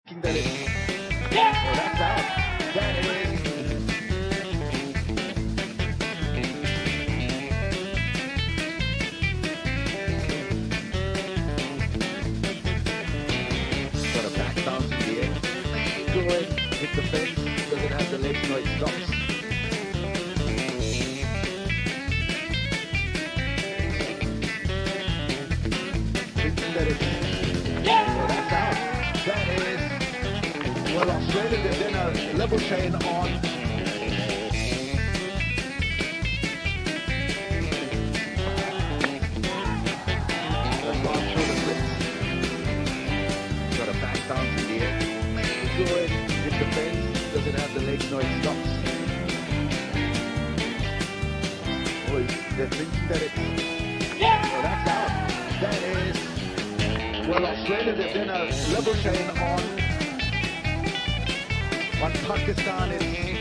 That is, oh, that's out. That is. Got a back bounce in the air. Good. Hit the fence. Doesn't have the legs, no, it stops. Thinking that it's. Oh, that's out. That is. Well, Australia, they've done a level chain on. That's long shoulder flips. Got a back bounce in the air. Good. Hit the fence. Doesn't have the legs, no, it stops. Oh, they're thinking that it's. Oh, that's out. That is. Well, Australia, they've done a level chain on Pakistan. It's